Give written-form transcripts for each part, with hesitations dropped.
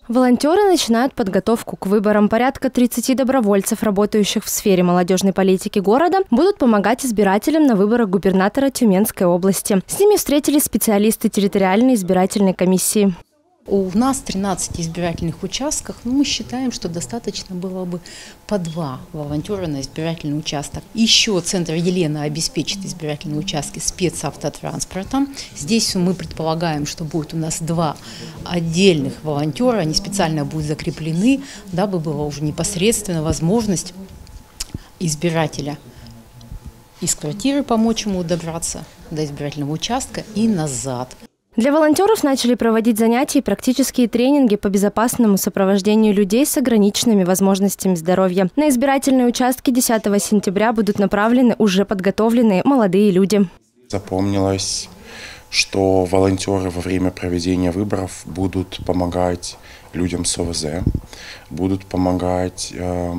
Волонтеры начинают подготовку к выборам. Порядка 30 добровольцев, работающих в сфере молодежной политики города, будут помогать избирателям на выборах губернатора Тюменской области. С ними встретились специалисты территориальной избирательной комиссии. У нас 13 избирательных участков, мы считаем, что достаточно было бы по 2 волонтера на избирательный участок. Еще центр Елена обеспечит избирательные участки спецавтотранспортом. Здесь мы предполагаем, что будет у нас 2 отдельных волонтера, они специально будут закреплены, дабы была уже непосредственно возможность избирателя из квартиры помочь ему добраться до избирательного участка и назад. Для волонтеров начали проводить занятия и практические тренинги по безопасному сопровождению людей с ограниченными возможностями здоровья. На избирательные участки 10 сентября будут направлены уже подготовленные молодые люди. Запомнилось, что волонтеры во время проведения выборов будут помогать людям с ОВЗ, будут помогать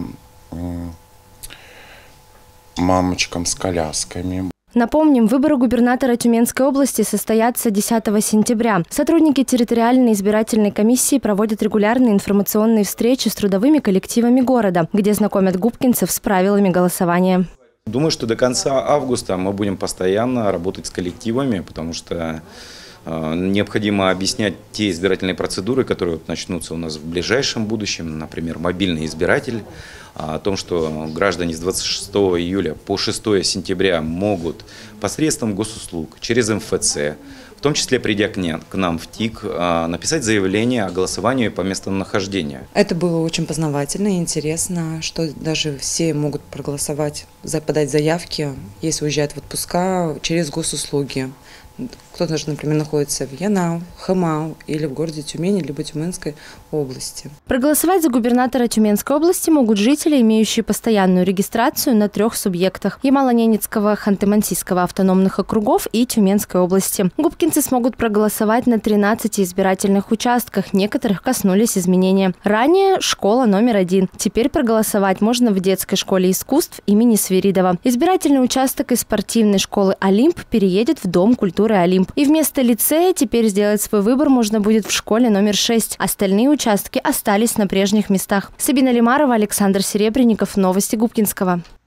мамочкам с колясками. Напомним, выборы губернатора Тюменской области состоятся 10 сентября. Сотрудники территориальной избирательной комиссии проводят регулярные информационные встречи с трудовыми коллективами города, где знакомят губкинцев с правилами голосования. Думаю, что до конца августа мы будем постоянно работать с коллективами, потому что необходимо объяснять те избирательные процедуры, которые начнутся у нас в ближайшем будущем, например, мобильный избиратель, о том, что граждане с 26 июля по 6 сентября могут посредством госуслуг, через МФЦ, в том числе придя к нам в ТИК, написать заявление о голосовании по местонахождению. Это было очень познавательно и интересно, что даже все могут проголосовать, подать заявки, если уезжают в отпуска, через госуслуги. Кто-то, например, находится в Янау, Хамау или в городе Тюмени, либо Тюменской области. Проголосовать за губернатора Тюменской области могут жители, имеющие постоянную регистрацию на 3 субъектах – Ямало-Ненецкого, Ханты-Мансийского автономных округов и Тюменской области. Губкинцы смогут проголосовать на 13 избирательных участках, некоторых коснулись изменения. Ранее школа номер 1. Теперь проголосовать можно в детской школе искусств имени Свиридова. Избирательный участок из спортивной школы «Олимп» переедет в Дом культуры «Олимп». И вместо лицея теперь сделать свой выбор можно будет в школе номер 6. Остальные участки остались на прежних местах. Сабина Лимарова, Александр Серебренников. Новости Губкинского.